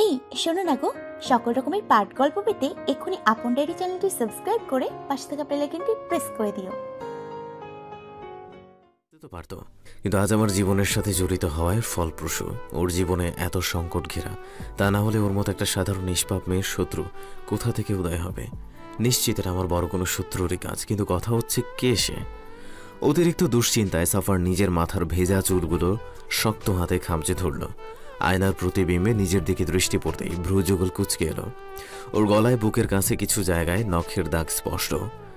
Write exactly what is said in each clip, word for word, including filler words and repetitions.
এই শোনো না গো, সকল রকমের পাঠ গল্প পেতে এক্ষুনি আপন ডায়েরি চ্যানেলটি সাবস্ক্রাইব করে পাশে থাকা বেল আইকনটি প্রেস করে দিও। তো পারতো, কিন্তু আজ আমার জীবনের সাথে জড়িত হওয়ায় ফলপ্রসূ। ওর জীবনে এত সংকট ঘেরা, তা না হলে ওর মতো একটা সাধারণ নিষ্পাপ মেয়ের শত্রু কোথা থেকে উদয় হবে? নিশ্চিত এটা আমার বড় কোনো শত্রুরই কাজ। কিন্তু কথা হচ্ছে কে সে? অতিরিক্ত দুশ্চিন্তায় সাফার নিজের মাথার ভেজা চুলগুলো শক্ত হাতে খামচে ধরল। আয়নার প্রতিবিম্বে নিজের দিকে দৃষ্টি পড়তেই ভ্রু যুগল কুঁচকে এলো। ওর গলায় বুকের কাছে কিছু জায়গায় নখের দাগ স্পষ্ট।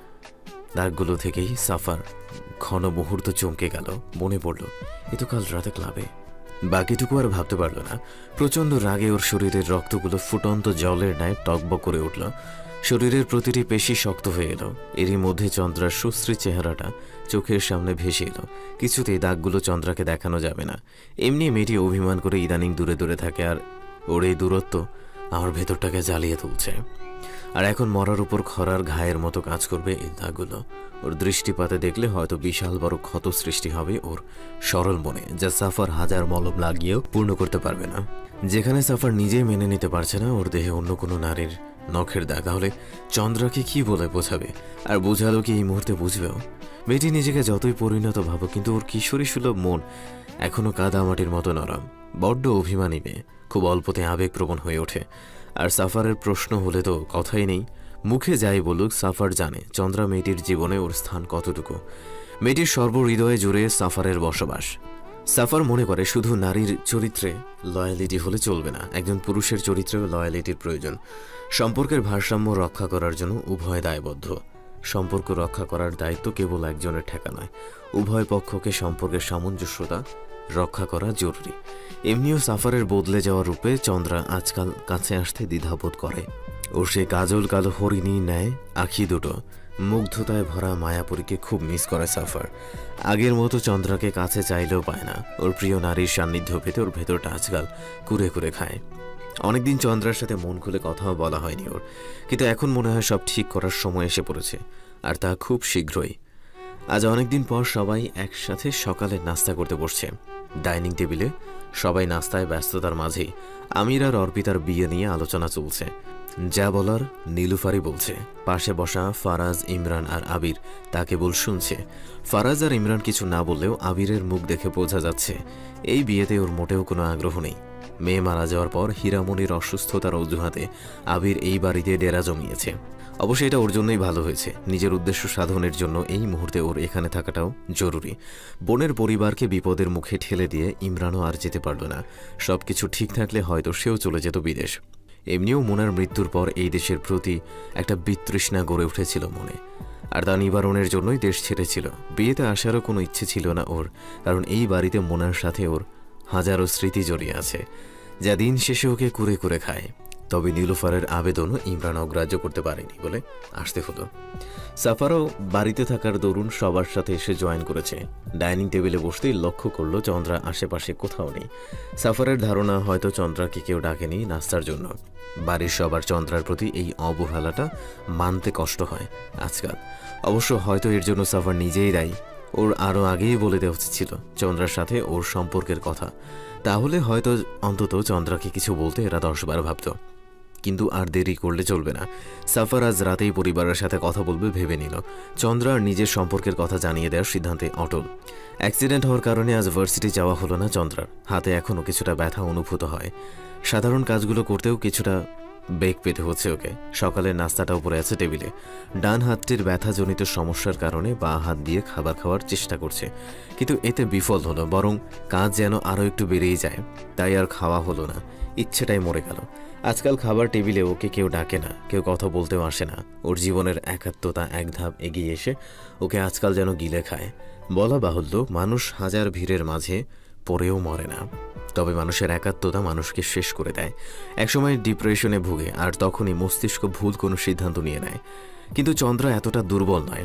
দাগগুলো থেকেই সাফার ঘন মুহূর্ত চমকে গেল। মনে পড়ল এ তো কাল রাতে ক্লাবে। বাকিটুকু আর ভাবতে পারল না। প্রচণ্ড রাগে ওর শরীরের রক্তগুলো ফুটন্ত জলের ন্যায় টকবক করে উঠল। শরীরের প্রতিটি পেশি শক্ত হয়ে এলো। এরই মধ্যে চন্দ্রার সুশ্রী চেহারাটা চোখের সামনে ভেসে এলো। কিছুতেই দাগগুলো চন্দ্রাকে দেখানো যাবে না। এমনি মেয়েটি অভিমান করে ইদানিং দূরে দূরে থাকে, আর ওর এই দূরত্ব আমার ভেতরটাকে জ্বালিয়ে তুলছে। আর এখন মরার উপর খরার ঘায়ের মতো কাজ করবে এই দাগগুলো। ওর দৃষ্টিপাতে দেখলে হয়তো বিশাল বড় ক্ষত সৃষ্টি হবে ওর সরল মনে, যা সাফার হাজার মলম লাগিয়েও পূর্ণ করতে পারবে না। যেখানে সাফার নিজেই মেনে নিতে পারছে না ওর দেহে অন্য কোনো নারীর নখের দাগ, তাহলে চন্দ্রাকে কি বলে বোঝাবে? আর বোঝালো কি এই মুহূর্তে বুঝবেও? মেয়েটি নিজেকে যতই পরিণত ভাবো, কিন্তু ওর কিশোরী সুলভ মন এখনো কাদামাটির মতো নরম। বড্ড অভিমানী মেয়ে, খুব অল্পতে আবেগপ্রবণ হয়ে ওঠে। আর সাফারের প্রশ্ন হলে তো কথাই নেই। মুখে যাই বলুক, সাফার জানে চন্দ্রা মেয়েটির জীবনে ওর স্থান কতটুকু। মেয়েটির সর্বহৃদয়ে জুড়ে সাফারের বসবাস। সাফার মনে করে শুধু নারীর চরিত্রে লয়ালিটি হলে চলবে না, একজন পুরুষের চরিত্রেও লয়ালিটির প্রয়োজন। সম্পর্কের ভারসাম্য রক্ষা করার জন্য উভয় দায়বদ্ধ। সম্পর্ক রক্ষা করার দায়িত্ব কেবল একজনের ঠেকা নয়, উভয় পক্ষকে সম্পর্কের সামঞ্জস্যতা রক্ষা করা জরুরি। এমনিও সাফারের বদলে যাওয়া রূপে চন্দ্রা আজকাল কাছে আসতে দ্বিধাবোধ করে। ওর সে কাজল কালো হরিণী ন্যায় আখি দুটো, মুগ্ধতায় ভরা মায়াপুরীকে খুব মিস করে সাফার। আগের মতো চন্দ্রাকে কাছে চাইলেও পায় না। ওর প্রিয় নারীর সান্নিধ্য পেতে ওর ভেতরটা আজকাল কুরে কুরে খায়। অনেকদিন চন্দ্রার সাথে মন খুলে কথাও বলা হয়নি ওর, কিন্তু এখন মনে হয় সব ঠিক করার সময় এসে পড়েছে, আর তা খুব শীঘ্রই। আজ অনেকদিন পর সবাই একসাথে সকালে নাস্তা করতে বসছে। ডাইনিং টেবিলে সবাই নাস্তায় ব্যস্ততার মাঝেই আমির আর অর্পিতার বিয়ে নিয়ে আলোচনা চলছে। যা বলার নীলুফারি বলছে, পাশে বসা ফারাজ, ইমরান আর আবির তা কেবল শুনছে। ফারাজ আর ইমরান কিছু না বললেও আবিরের মুখ দেখে বোঝা যাচ্ছে এই বিয়েতে ওর মোটেও কোনো আগ্রহ নেই। মেয়ে মারা যাওয়ার পর হীরামণির অসুস্থতার অজুহাতে আবির এই বাড়িতে ডেরা জমিয়েছে। অবশ্যই এটা ওর জন্যই ভালো হয়েছে। নিজের উদ্দেশ্য সাধনের জন্য এই মুহূর্তে ওর এখানে থাকাটাও জরুরি। বোনের পরিবারকে বিপদের মুখে ঠেলে দিয়ে ইমরানও আর যেতে পারল না। সব কিছু ঠিক থাকলে হয়তো সেও চলে যেত বিদেশ। এমনিও মোনার মৃত্যুর পর এই দেশের প্রতি একটা বিতৃষ্ণা গড়ে উঠেছিল মনে, আর তা নিবারণের জন্যই দেশ ছেড়েছিল। বিয়েতে আসারও কোনো ইচ্ছে ছিল না ওর, কারণ এই বাড়িতে মোনার সাথে ওর হাজারো স্মৃতি জড়িয়ে আছে, যা দিন শেষে ওকে কুরে কুরে খায়। তবে নীলুফারের আবেদনও ইমরান অগ্রাহ্য করতে পারেনি বলে আসতে হলো। সাফারও বাড়িতে থাকার দরুন সবার সাথে এসে জয়েন করেছে। ডাইনিং টেবিলে বসতেই লক্ষ্য করলো চন্দ্রা আশেপাশে কোথাও নেই। সাফারের ধারণা হয়তো চন্দ্রাকে কেউ ডাকেনি নাস্তার জন্য। বাড়ির সবার চন্দ্রার প্রতি এই অবহেলাটা মানতে কষ্ট হয় আজকাল। অবশ্য হয়তো এর জন্য সাফার নিজেই দায়ী। ওর আরও আগেই বলে দেওয়া উচিত ছিল চন্দ্রার সাথে ওর সম্পর্কের কথা, তাহলে হয়তো অন্তত চন্দ্রাকে কিছু বলতে এরা দশবার ভাবত। কিন্তু আর দেরি করলে চলবে না। সাফার আজ রাতেই পরিবারের সাথে কথা বলবে ভেবে নিল। চন্দ্রার নিজের সম্পর্কের কথা জানিয়ে দেওয়ার সিদ্ধান্তে অটল। অ্যাক্সিডেন্ট হওয়ার কারণে আজ ভার্সিটি যাওয়া হলো না চন্দ্রার। হাতে এখনও কিছুটা ব্যথা অনুভূত হয়। সাধারণ কাজগুলো করতেও কিছুটা বেগ পেতে হচ্ছে ওকে। সকালের নাস্তাটাও পড়ে আছে টেবিলে। ডান হাতটির ব্যথাজনিত সমস্যার কারণে বাঁ হাত দিয়ে খাবার খাওয়ার চেষ্টা করছে, কিন্তু এতে বিফল হলো। বরং কাজ যেন আরও একটু বেড়েই যায়। তাই আর খাওয়া হলো না, ইচ্ছেটাই মরে গেল। আজকাল খাবার টেবিলে ওকে কেউ ডাকে না, কেউ কথা বলতেও আসে না। ওর জীবনের একাত্মতা এক ধাপ এগিয়ে এসে ওকে আজকাল যেন গিলে খায়। বলা বাহুল্য, মানুষ হাজার ভিড়ের মাঝে পড়েও মরে না, তবে মানুষের একাত্মতা মানুষকে শেষ করে দেয়। একসময় ডিপ্রেশনে ভুগে, আর তখনই মস্তিষ্ক ভুল কোনো সিদ্ধান্ত নিয়ে নেয়। কিন্তু চন্দ্রা এতটা দুর্বল নয়।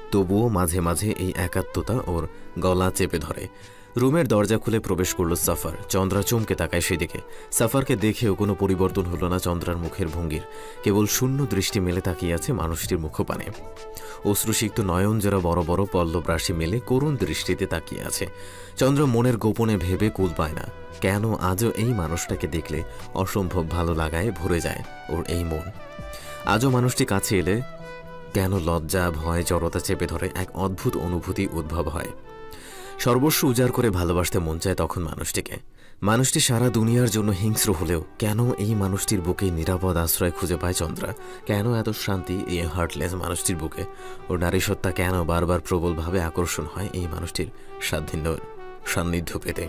তবুও মাঝে মাঝে এই একাত্মতা ওর গলা চেপে ধরে। রুমের দরজা খুলে প্রবেশ করল সাফার। চন্দ্রা চমকে তাকায় সেদিকে। সাফারকে দেখেও কোনো পরিবর্তন হলো না চন্দ্রার মুখের ভঙ্গির। কেবল শূন্য দৃষ্টি মেলে তাকিয়ে আছে মানুষটির মুখপানে। অশ্রুসিক্ত নয়ন যারা বড় বড় পল্লব রাশি মেলে করুণ দৃষ্টিতে তাকিয়ে আছে। চন্দ্র মনের গোপনে ভেবে কুল পায় না, কেন আজও এই মানুষটাকে দেখলে অসম্ভব ভালো লাগায় ভরে যায় ওর এই মন। আজও মানুষটি কাছে এলে কেন লজ্জা, ভয়, জড়তা চেপে ধরে এক অদ্ভুত অনুভূতি উদ্ভব হয়। সর্বস্ব উজাড় করে ভালোবাসতে মন চায় তখন মানুষটিকে। মানুষটি সারা দুনিয়ার জন্য হিংস্র হলেও কেন এই মানুষটির বুকে নিরাপদ আশ্রয় খুঁজে পায় চন্দ্রা? কেন এত শান্তি এই হার্টলেস মানুষটির বুকে? ওর নারীসত্তা কেন বারবার প্রবলভাবে আকর্ষণ হয় এই মানুষটির সান্নিধ্য সান্নিধ্য পেতে?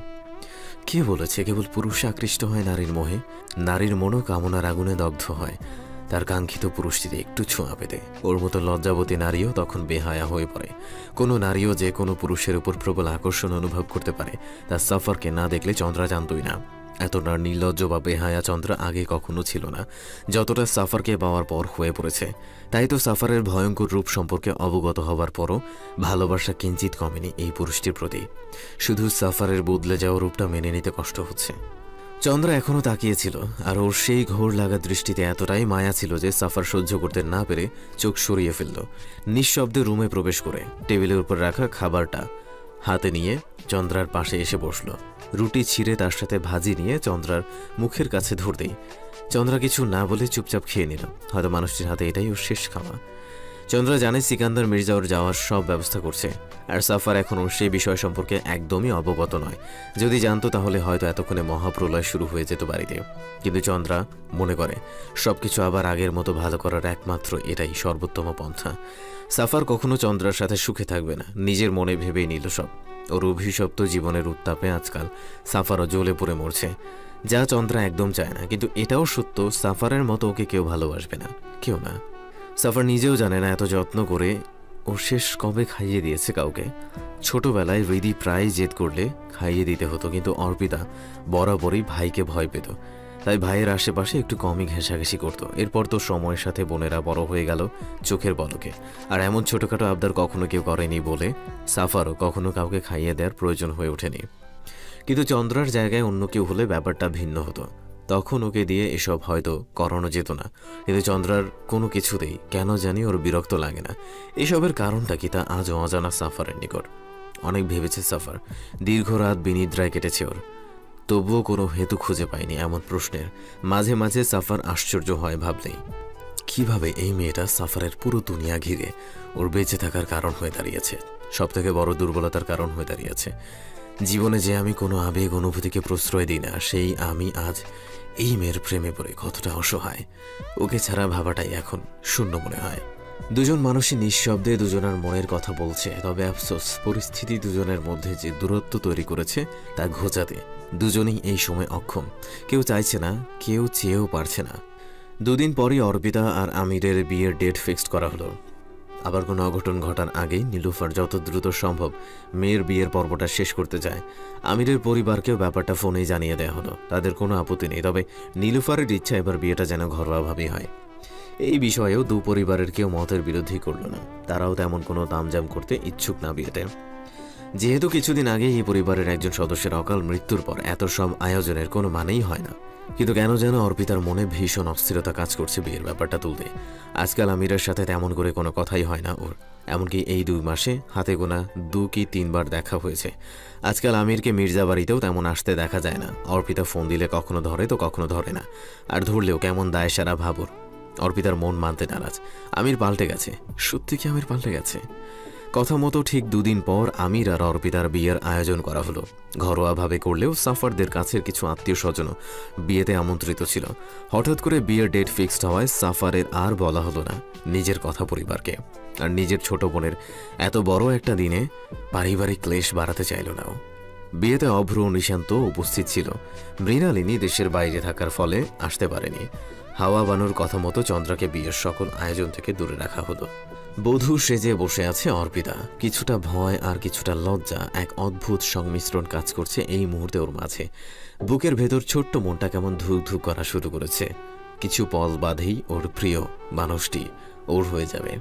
কে বলেছে কেবল পুরুষ আকৃষ্ট হয় নারীর মোহে? নারীর মনও কামনার আগুনে দগ্ধ হয় তার কাঙ্ক্ষিত পুরুষটিতে একটু ছোঁয়া পেতে। ওর মতো লজ্জাবতী নারীও তখন বেহায়া হয়ে পড়ে। কোনো নারীও যে কোনো পুরুষের উপর প্রবল আকর্ষণ অনুভব করতে পারে তা সাফারকে না দেখলে চন্দ্রা জানতই না। এতটা নির্লজ্জ বা বেহায়া চন্দ্রা আগে কখনো ছিল না যতটা সাফারকে পাওয়ার পর হয়ে পড়েছে। তাই তো সাফারের ভয়ঙ্কর রূপ সম্পর্কে অবগত হবার পরও ভালোবাসা কিঞ্চিত কমেনি এই পুরুষটির প্রতি। শুধু সাফারের বদলে যাওয়া রূপটা মেনে নিতে কষ্ট হচ্ছে। চন্দ্রা এখনও তাকিয়েছিল, আর ওর সেই ঘোর লাগা দৃষ্টিতে এতটাই মায়া ছিল যে সাফার সহ্য করতে না পেরে চোখ সরিয়ে ফেলল। নিঃশব্দে রুমে প্রবেশ করে টেবিলের উপর রাখা খাবারটা হাতে নিয়ে চন্দ্রার পাশে এসে বসল। রুটি ছিঁড়ে তার সাথে ভাজি নিয়ে চন্দ্রার মুখের কাছে ধরতেই চন্দ্রা কিছু না বলে চুপচাপ খেয়ে নিল। হয়তো মানুষটির হাতে এটাই ওর শেষ খাওয়া। চন্দ্রা জানে সিকান্দার মির্জা ওর যাওয়ার সব ব্যবস্থা করছে, আর সাফার এখনও সেই বিষয় সম্পর্কে একদমই অবগত নয়। যদি জানতো তাহলে হয়তো এতক্ষণে মহাপ্রলয় শুরু হয়ে যেত বাড়িতে। কিন্তু চন্দ্রা মনে করে সবকিছু আবার আগের মতো ভালো করার একমাত্র এটাই সর্বোত্তম পন্থা। সাফার কখনো চন্দ্রার সাথে সুখে থাকবে না, নিজের মনে ভেবেই নিল সব। ওর অভিশপ্ত জীবনের উত্তাপে আজকাল সাফারও জ্বলে পড়ে মরছে, যা চন্দ্রা একদম চায় না। কিন্তু এটাও সত্য, সাফারের মতো ওকে কেউ ভালোবাসবে না, কেউ না। সাফার নিজেও জানে না এত যত্ন করে ও শেষ কবে খাইয়ে দিয়েছে কাউকে। ছোটবেলায় হৃদি প্রায় জেদ করলে খাইয়ে দিতে হতো, কিন্তু অর্পিতা বরাবরই ভাইকে ভয় পেত, তাই ভাইয়ের আশেপাশে একটু কমই ঘেঁষাঘেঁষি করতো। এরপর তো সময়ের সাথে বোনেরা বড় হয়ে গেল চোখের পলকে, আর এমন ছোটখাটো আবদার কখনো কেউ করেনি বলে সাফারও কখনো কাউকে খাইয়ে দেওয়ার প্রয়োজন হয়ে ওঠেনি। কিন্তু চন্দ্রার জায়গায় অন্য কেউ হলে ব্যাপারটা ভিন্ন হতো, তখন ওকে দিয়ে এসব হয়তো করানো যেত না। কিন্তু চন্দ্রার কোনো কিছুতেই কেন জানি ওর বিরক্ত লাগে না। এসবের কারণটা কি তা আজও অজানা সাফারের নিকট। অনেক ভেবেছে সাফার, দীর্ঘ রাত বিনিদ্রায় কেটেছে ওর, তবুও কোনো হেতু খুঁজে পায়নি এমন প্রশ্নের। মাঝে মাঝে সাফার আশ্চর্য হয় ভাবলেই, কিভাবে এই মেয়েটা সাফারের পুরো দুনিয়া ঘিরে ওর বেঁচে থাকার কারণ হয়ে দাঁড়িয়েছে, সব থেকে বড় দুর্বলতার কারণ হয়ে দাঁড়িয়েছে। জীবনে যে আমি কোনো আবেগ অনুভূতিকে প্রশ্রয় দিই না, সেই আমি আজ এই মেয়ের প্রেমে পড়ে কতটা অসহায়। ওকে ছাড়া ভাবাটাই এখন শূন্য মনে হয়। দুজন মানুষই নিঃশব্দে দুজনের মনের কথা বলছে, তবে আফসোস পরিস্থিতি দুজনের মধ্যে যে দূরত্ব তৈরি করেছে তা ঘোচাতে দুজনেই এই সময় অক্ষম। কেউ চাইছে না, কেউ চেয়েও পারছে না। দুদিন পরই অর্পিতা আর আমিরের বিয়ের ডেট ফিক্সড করা হলো। আবার কোনো অঘটন ঘটার আগেই নীলুফার যত দ্রুত সম্ভব মেয়ের বিয়ের পর্বটা শেষ করতে চায়। আমিরের পরিবারকেও ব্যাপারটা ফোনেই জানিয়ে দেওয়া হলো, তাদের কোনো আপত্তি নেই, তবে নীলুফারের ইচ্ছা এবার বিয়েটা যেন ঘরোয়াভাবেই হয়। এই বিষয়েও দু পরিবারের কেউ মতের বিরোধী করল না, তারাও তেমন কোনো তামজাম করতে ইচ্ছুক না বিয়েতে। যেহেতু কিছুদিন আগে এই পরিবারের একজন সদস্যের অকাল মৃত্যুর পর এত সব আয়োজনের কোনো মানেই হয় না। কিন্তু কেন যেন অর্পিতার মনে ভীষণ অস্থিরতা কাজ করছে বিয়ের ব্যাপারটা তুলতে। আজকাল আমিরের সাথে তেমন করে কোনো কথাই হয় না ওর, এমনকি এই দুই মাসে হাতে গোনা দু কি তিনবার দেখা হয়েছে। আজকাল আমিরকে মির্জা বাড়িতেও তেমন আসতে দেখা যায় না। অর্পিতা ফোন দিলে কখনো ধরে তো কখনো ধরে না, আর ধরলেও কেমন দায় সারা ভাবর। অর্পিতার মন মানতে নারাজ। আমির পাল্টে গেছে, সত্যি কি আমির পাল্টে গেছে? কথা মতো ঠিক দুদিন পর আমির আর অর্পিতার বিয়ের আয়োজন করা হলো। ঘরোয়াভাবে করলেও সাফারদের কাছের কিছু আত্মীয় স্বজনও বিয়েতে আমন্ত্রিত ছিল। হঠাৎ করে বিয়ের ডেট ফিক্সড হওয়ায় সাফারের আর বলা হলো না নিজের কথা পরিবারকে, আর নিজের ছোট বোনের এত বড় একটা দিনে পারিবারিক ক্লেশ বাড়াতে চাইল না। বিয়েতে অভ্র নিশান্ত উপস্থিত ছিল। মৃণালিনী দেশের বাইরে থাকার ফলে আসতে পারেনি। হাওয়া বানুর কথা মতো চন্দ্রাকে বিয়ের সকল আয়োজন থেকে দূরে রাখা হলো। বধূ সেজে বসে আছে অর্পিতা, কিছুটা ভয় আর কিছুটা লজ্জা, এক অদ্ভুত সংমিশ্রণ কাজ করছে এই মুহূর্তে ওর মাঝে। বুকের ভেতর ছোট্ট মনটা কেমন ধুক ধুক করা শুরু করেছে। কিছু পল বাঁধেই ওর প্রিয় মানুষটি ওর হয়ে যাবে।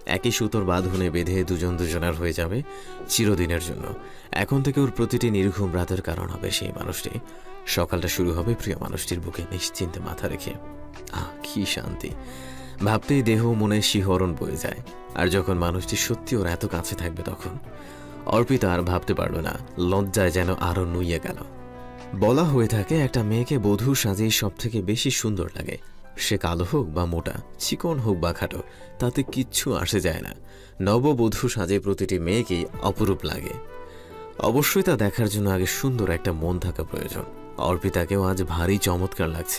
একই সুতোর বাঁধনে বেঁধে দুজন দুজনের হয়ে যাবে চিরদিনের জন্য। এখন থেকে ওর প্রতিটি নির্ঘুম রাতের কারণ হবে সেই মানুষটি। সকালটা শুরু হবে প্রিয় মানুষটির বুকে নিশ্চিন্তে মাথা রেখে। আহ, কি শান্তি! ভাবতেই দেহ মনে শিহরণ বয়ে যায়। আর যখন মানুষটি সত্যি ওর এত কাছে থাকবে তখন অর্পিতা আর ভাবতে পারল না, লজ্জায় যেন আরো নুইয়ে গেল। বলা হয়ে থাকে একটা মেয়েকে বধূ সাজেই সব থেকে বেশি সুন্দর লাগে। সে কালো হোক বা মোটা, চিকন হোক বা খাটো, তাতে কিচ্ছু আসে যায় না। নববধূ সাজে প্রতিটি মেয়েকেই অপরূপ লাগে। অবশ্যই তা দেখার জন্য আগে সুন্দর একটা মন থাকা প্রয়োজন। অর্পিতাকেও আজ ভারী চমৎকার লাগছে।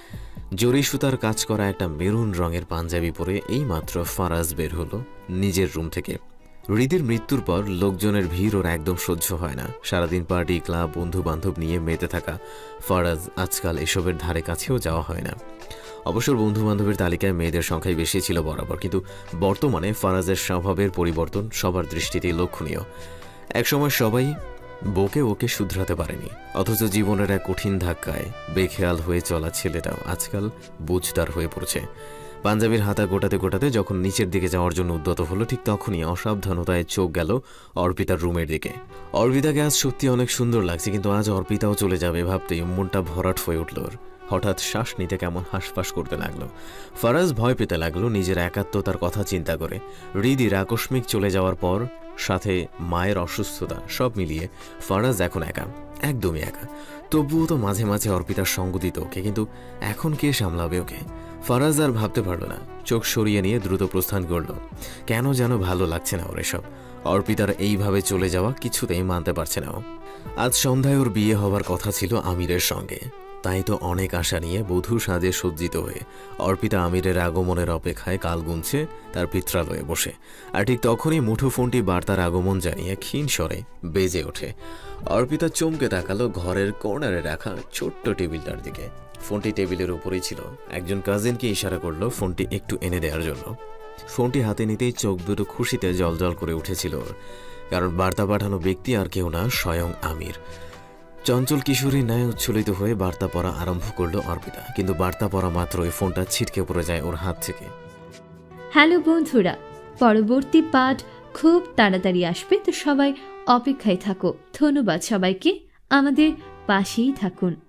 জরি সুতার কাজ করা একটা মেরুন রঙের পাঞ্জাবি পরে এইমাত্র ফারাজ বের হলো নিজের রুম থেকে। হৃদির মৃত্যুর পর লোকজনের ভিড় ওর একদম সহ্য হয় না। সারাদিন পার্টি, ক্লাব, বন্ধু বান্ধব নিয়ে মেতে থাকা ফারাজ আজকাল এসবের ধারে কাছেও যাওয়া হয় না। অবশ্য বন্ধু বান্ধবের তালিকায় মেয়েদের সংখ্যাই বেশি ছিল বরাবর, কিন্তু বর্তমানে ফারাজের স্বভাবের পরিবর্তন সবার দৃষ্টিতেই লক্ষণীয়। একসময় সবাই বকে ওকে শুধরাতে পারেনি, অথচ জীবনের এক কঠিন ধাক্কায় বেখেয়াল হয়ে চলা ছেলেটাও আজকাল বুঝদার হয়ে পড়ছে। পাঞ্জাবির হাতা গোটাতে গোটাতে যখন নিচের দিকে যাওয়ার জন্য উদ্যত হলো, ঠিক তখনই অসাবধানতায় চোখ গেল অর্পিতার রুমের দিকে। অর্পিতাকে আজ সত্যি অনেক সুন্দর লাগছে, কিন্তু আজ অর্পিতাও চলে যাবে ভাবতেই মনটা ভরাট হয়ে উঠল। হঠাৎ শ্বাস নিতে কেমন হাঁসফাঁস করতে লাগলো। ফারাজ ভয় পেতে লাগলো নিজের একাত্মতার কথা চিন্তা করে। হৃদির আকস্মিক চলে যাওয়ার পর সাথে মায়ের অসুস্থতা সব মিলিয়ে ফারাজ এখন একা, একদমই একা। তবুও তো মাঝে মাঝে অর্পিতার সঙ্গ দিত ওকে, কিন্তু এখন কে সামলাবে ওকে? ফারাজ আর ভাবতে পারল না, চোখ সরিয়ে নিয়ে দ্রুত প্রস্থান করল। কেন যেন ভালো লাগছে না ওর এসব। অর্পিতার এইভাবে চলে যাওয়া কিছুতেই মানতে পারছে না ও। আজ সন্ধ্যায় ওর বিয়ে হবার কথা ছিল আমিরের সঙ্গে, তাই তো অনেক আশা নিয়ে বধূ সাজে সজ্জিত হয়ে অর্পিতা আমিরের আগমনের অপেক্ষায় কাল গুনছে তার পিত্রালয়ে বসে। আর ঠিক তখনই মুঠোফোনটি বার্তার আগমন জানিয়ে ক্ষীণ স্বরে বেজে ওঠে। অর্পিতা চমকে তাকালো ঘরের কর্নারে রাখা ছোট্ট টেবিলটার দিকে। ফোনটি টেবিলের উপরেই ছিল। একজন কাজিনকে ইশারা করলো ফোনটি একটু এনে দেওয়ার জন্য। ফোনটি হাতে নিতেই চোখ দুটো খুশিতে জলজল করে উঠেছিল ওর, কারণ বার্তা পাঠানো ব্যক্তি আর কেউ না, স্বয়ং আমির। চঞ্চল কিশোরী ন্যায় উচ্ছ্বলিত হয়ে বার্তা পড়া আরম্ভ করলো অর্পিতা, কিন্তু বার্তা পড়া মাত্রই ফোনটা ছিটকে পড়ে যায় ওর হাত থেকে। হ্যালো বন্ধুরা, পরবর্তী পাঠ খুব তাড়াতাড়ি আসবে, তো সবাই অপেক্ষায় থাকো। ধন্যবাদ সবাইকে, আমাদের পাশেই থাকুন।